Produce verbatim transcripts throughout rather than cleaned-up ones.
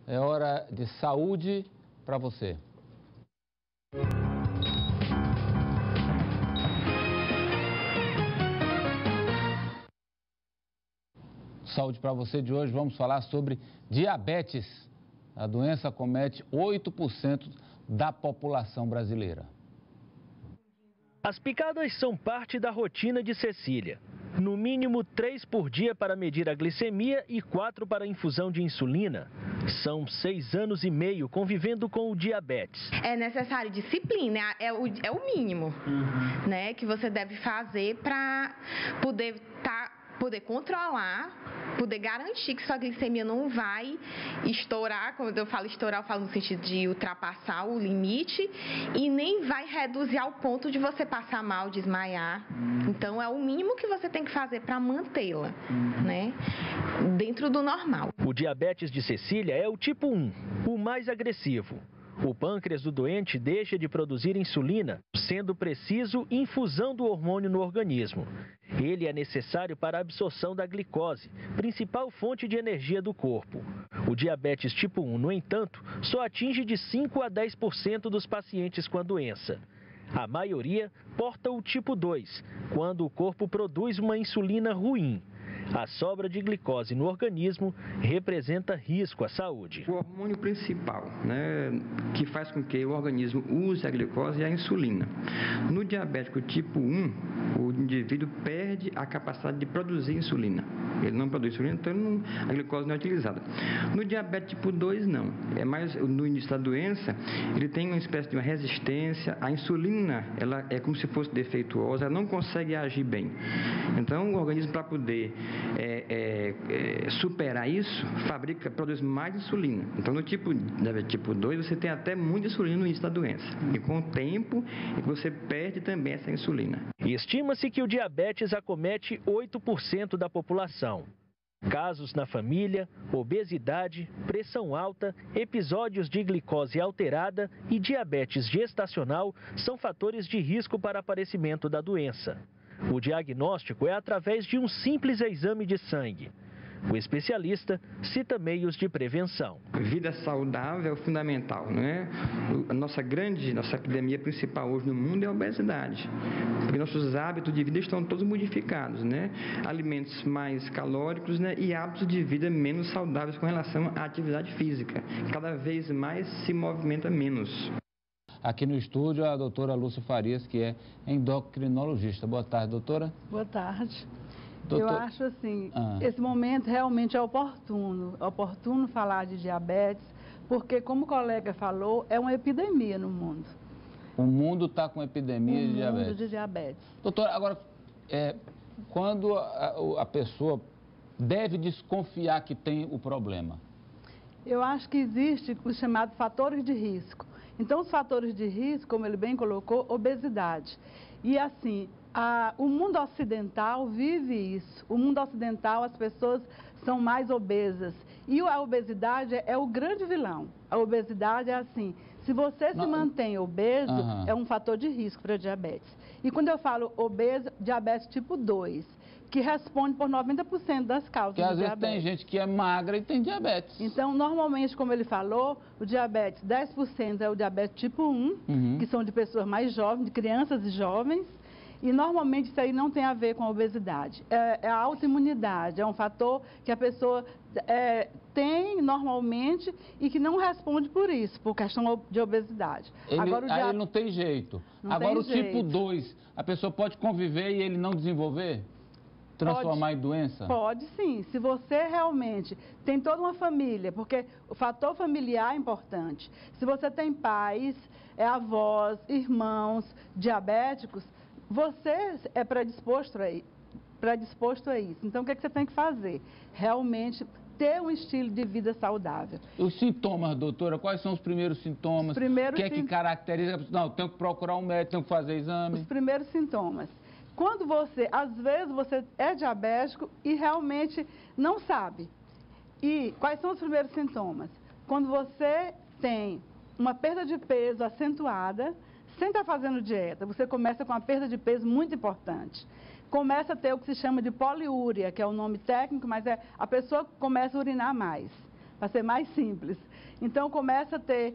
É hora de saúde para você. Saúde para você de hoje, vamos falar sobre diabetes. A doença acomete oito por cento da população brasileira. As picadas são parte da rotina de Cecília. No mínimo três por dia para medir a glicemia e quatro para a infusão de insulina. São seis anos e meio convivendo com o diabetes. É necessário disciplina, é o, é o mínimo, uhum. né, que você deve fazer para poder, tá, poder controlar, poder garantir que sua glicemia não vai estourar. Quando eu falo estourar, eu falo no sentido de ultrapassar o limite e nem vai reduzir ao ponto de você passar mal, desmaiar. Então é o mínimo que você tem que fazer para mantê-la, né, dentro do normal. O diabetes de Cecília é o tipo um, o mais agressivo. O pâncreas do doente deixa de produzir insulina, sendo preciso infusão do hormônio no organismo. Ele é necessário para a absorção da glicose, principal fonte de energia do corpo. O diabetes tipo um, no entanto, só atinge de cinco a dez por cento dos pacientes com a doença. A maioria porta o tipo dois, quando o corpo produz uma insulina ruim. A sobra de glicose no organismo representa risco à saúde. O hormônio principal, né, que faz com que o organismo use a glicose é a insulina. No diabético tipo um, o indivíduo perde a capacidade de produzir insulina. Ele não produz insulina, então não, a glicose não é utilizada. No diabetes tipo dois, não. É mais, no início da doença, ele tem uma espécie de uma resistência. A insulina, ela é como se fosse defeituosa, ela não consegue agir bem. Então, o organismo, para poder É, é, é, superar isso, fabrica, produz mais insulina. Então, no tipo, tipo dois, você tem até muita insulina no início da doença. E com o tempo, você perde também essa insulina. Estima-se que o diabetes acomete oito por cento da população. Casos na família, obesidade, pressão alta, episódios de glicose alterada e diabetes gestacional são fatores de risco para aparecimento da doença. O diagnóstico é através de um simples exame de sangue. O especialista cita meios de prevenção. Vida saudável é fundamental, né? A nossa grande, nossa epidemia principal hoje no mundo é a obesidade. Porque nossos hábitos de vida estão todos modificados, né? Alimentos mais calóricos, né? E hábitos de vida menos saudáveis com relação à atividade física. Cada vez mais se movimenta menos. Aqui no estúdio, a doutora Lúcia Farias, que é endocrinologista. Boa tarde, doutora. Boa tarde. Doutor... Eu acho assim, ah. esse momento realmente é oportuno, é oportuno falar de diabetes, porque, como o colega falou, é uma epidemia no mundo. O mundo está com epidemia o de diabetes. mundo de diabetes. Doutora, agora, é, quando a, a pessoa deve desconfiar que tem o problema? Eu acho que existe os chamados fatores de risco. Então, os fatores de risco, como ele bem colocou, obesidade. E assim, a, o mundo ocidental vive isso. O mundo ocidental, as pessoas são mais obesas. E a obesidade é, é o grande vilão. A obesidade é assim, se você Não. se mantém obeso, uhum. é um fator de risco para diabetes. E quando eu falo obeso, diabetes tipo dois. Que responde por noventa por cento das causas Porque do às vezes diabetes. tem gente que é magra e tem diabetes. Então, normalmente, como ele falou, o diabetes, dez por cento é o diabetes tipo um, uhum. que são de pessoas mais jovens, de crianças e jovens. E, normalmente, isso aí não tem a ver com a obesidade. É, é a autoimunidade, é um fator que a pessoa é, tem normalmente e que não responde por isso, por questão de obesidade. Ele, Agora, o aí diabetes... não tem jeito. Não Agora, tem o jeito. tipo dois, a pessoa pode conviver e ele não desenvolver? Transformar pode, em doença? Pode sim, se você realmente tem toda uma família, porque o fator familiar é importante. Se você tem pais, é, avós, irmãos diabéticos, você é predisposto a, predisposto a isso. Então, o que, é que você tem que fazer? Realmente ter um estilo de vida saudável. Os sintomas, doutora, quais são os primeiros sintomas? Os primeiros o que é que caracteriza? Não, tenho que procurar um médico, tenho que fazer exame. Os primeiros sintomas. Quando você, às vezes, você é diabético e realmente não sabe. E quais são os primeiros sintomas? Quando você tem uma perda de peso acentuada, sem estar fazendo dieta, você começa com uma perda de peso muito importante. Começa a ter o que se chama de poliúria, que é o nome técnico, mas é a pessoa começa a urinar mais. para ser mais simples. Então, começa a ter,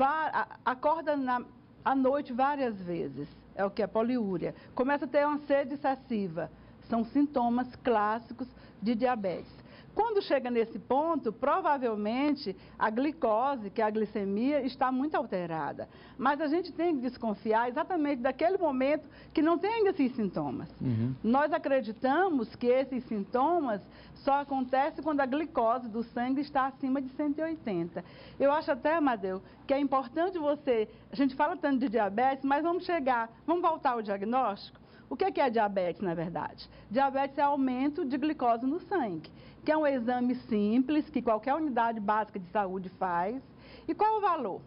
acorda na, à noite várias vezes, é o que é poliúria. Começa a ter uma sede excessiva, são sintomas clássicos de diabetes. Quando chega nesse ponto, provavelmente a glicose, que é a glicemia, está muito alterada. Mas a gente tem que desconfiar exatamente daquele momento que não tem ainda esses sintomas. Uhum. Nós acreditamos que esses sintomas só acontecem quando a glicose do sangue está acima de cento e oitenta. Eu acho até, Amadeu, que é importante você... A gente fala tanto de diabetes, mas vamos chegar... Vamos voltar ao diagnóstico? O que é diabetes, na verdade? Diabetes é aumento de glicose no sangue, que é um exame simples, que qualquer unidade básica de saúde faz. E qual é o valor?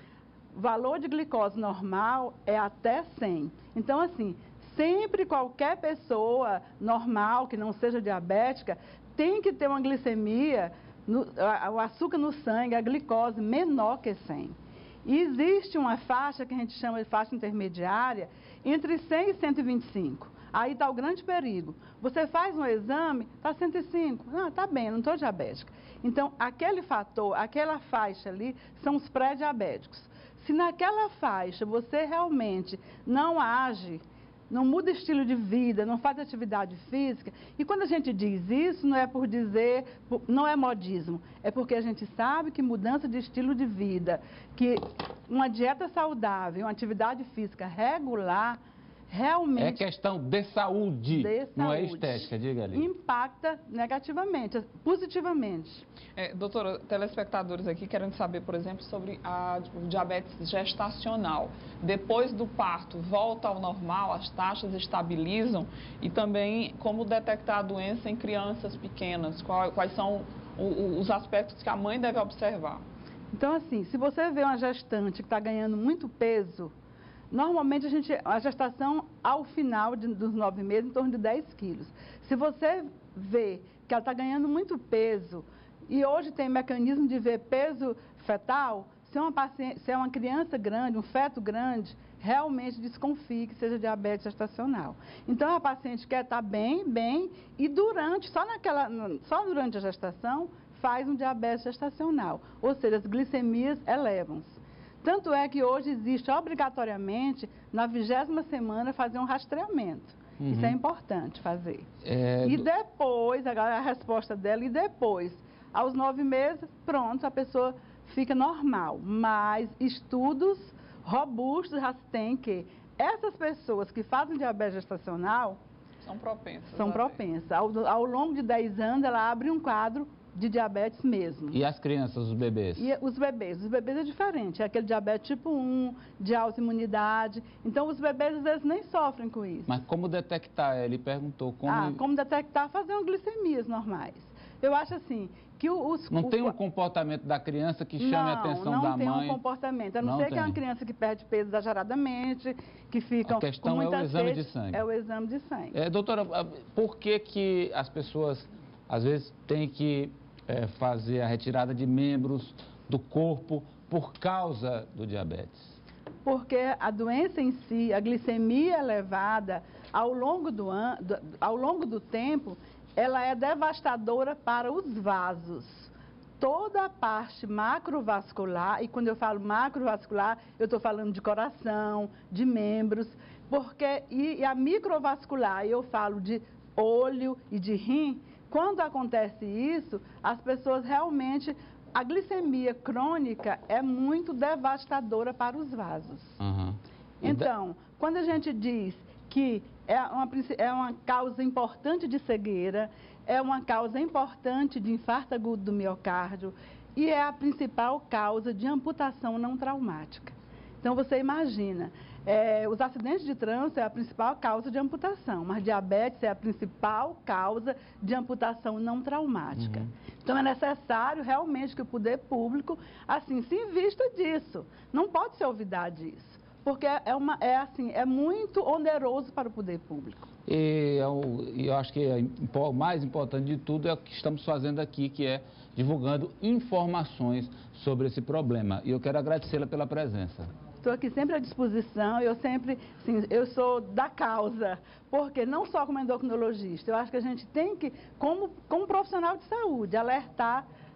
O valor de glicose normal é até cem. Então, assim, sempre qualquer pessoa normal, que não seja diabética, tem que ter uma glicemia, no, o açúcar no sangue, a glicose menor que cem. E existe uma faixa que a gente chama de faixa intermediária, entre cem e cento e vinte e cinco. Aí está o grande perigo. Você faz um exame, está cento e cinco. Ah, está bem, não estou diabética. Então, aquele fator, aquela faixa ali, são os pré-diabéticos. Se naquela faixa você realmente não age, não muda estilo de vida, não faz atividade física, e quando a gente diz isso, não é por dizer, não é modismo, é porque a gente sabe que mudança de estilo de vida, que uma dieta saudável, uma atividade física regular, realmente... É questão de saúde, de não saúde, é estética, diga ali. Impacta negativamente, positivamente. É, doutora, telespectadores aqui querem saber, por exemplo, sobre a diabetes gestacional. Depois do parto, volta ao normal, as taxas estabilizam, e também como detectar a doença em crianças pequenas, quais, quais são os aspectos que a mãe deve observar? Então, assim, se você vê uma gestante que está ganhando muito peso, normalmente a, gente, a gestação, ao final de, dos nove meses, em torno de dez quilos. Se você vê que ela está ganhando muito peso, e hoje tem mecanismo de ver peso fetal, se é, uma paciente, se é uma criança grande, um feto grande, realmente desconfie que seja diabetes gestacional. Então, a paciente quer estar bem, bem, e durante, só, naquela, só durante a gestação, faz um diabetes gestacional. Ou seja, as glicemias elevam-se. Tanto é que hoje existe obrigatoriamente, na vigésima semana, fazer um rastreamento. Uhum. Isso é importante fazer. É... E depois, agora a resposta dela, e depois, aos nove meses, pronto, a pessoa fica normal. Mas estudos robustos já têm que essas pessoas que fazem diabetes gestacional... São propensas. São propensas. Ao, ao longo de dez anos, ela abre um quadro de diabetes mesmo. E as crianças, os bebês? E os bebês. Os bebês é diferente. É aquele diabetes tipo um, de autoimunidade. Então, os bebês, às vezes, nem sofrem com isso. Mas como detectar? Ele perguntou como... Ah, como detectar? Fazer glicemias normais. Eu acho assim, que os... Não o, tem um comportamento da criança que chame não, a atenção não da mãe? Não tem um comportamento. A não, não ser tem. que é uma criança que perde peso exageradamente, que fica a questão com muita é o exame sede, de sangue. É o exame de sangue. É, doutora, por que que as pessoas, às vezes, têm que é, fazer a retirada de membros do corpo por causa do diabetes? Porque a doença em si, a glicemia elevada, ao longo do, an, do, ao longo do tempo, ela é devastadora para os vasos. Toda a parte macrovascular, e quando eu falo macrovascular, eu estou falando de coração, de membros, porque, e, e a microvascular, eu falo de olho e de rim, quando acontece isso, as pessoas realmente, a glicemia crônica é muito devastadora para os vasos. Uhum. Então, quando a gente diz que é uma, é uma causa importante de cegueira, é uma causa importante de infarto agudo do miocárdio e é a principal causa de amputação não traumática. Então, você imagina, é, os acidentes de trânsito é a principal causa de amputação, mas diabetes é a principal causa de amputação não traumática. Uhum. Então, é necessário realmente que o poder público, assim, se invista disso. Não pode se olvidar disso. Porque é, uma, é, assim, é muito oneroso para o poder público. E eu, eu acho que o mais importante de tudo é o que estamos fazendo aqui, que é divulgando informações sobre esse problema. E eu quero agradecê-la pela presença. Estou aqui sempre à disposição, eu sempre, sim, eu sou da causa, porque não só como endocrinologista, eu acho que a gente tem que, como, como profissional de saúde, alertar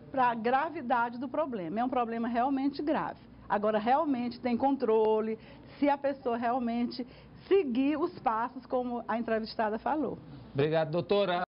para a gravidade do problema. É um problema realmente grave. Agora, realmente tem controle, se a pessoa realmente seguir os passos como a entrevistada falou. Obrigado, doutora.